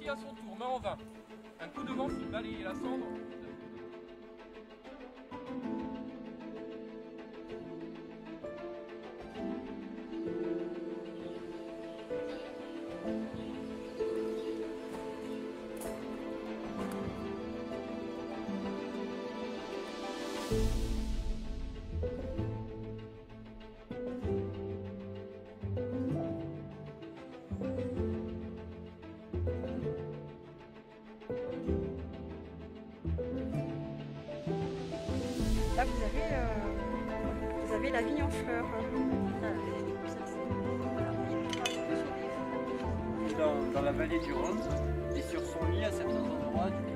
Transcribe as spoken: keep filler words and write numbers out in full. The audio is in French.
parti à son tour, main en vain. Un coup de vent fit balayer la cendre. Là, vous avez, euh, vous avez la vigne en fleurs. Dans, dans la vallée du Rhône et sur son lit à certains endroits du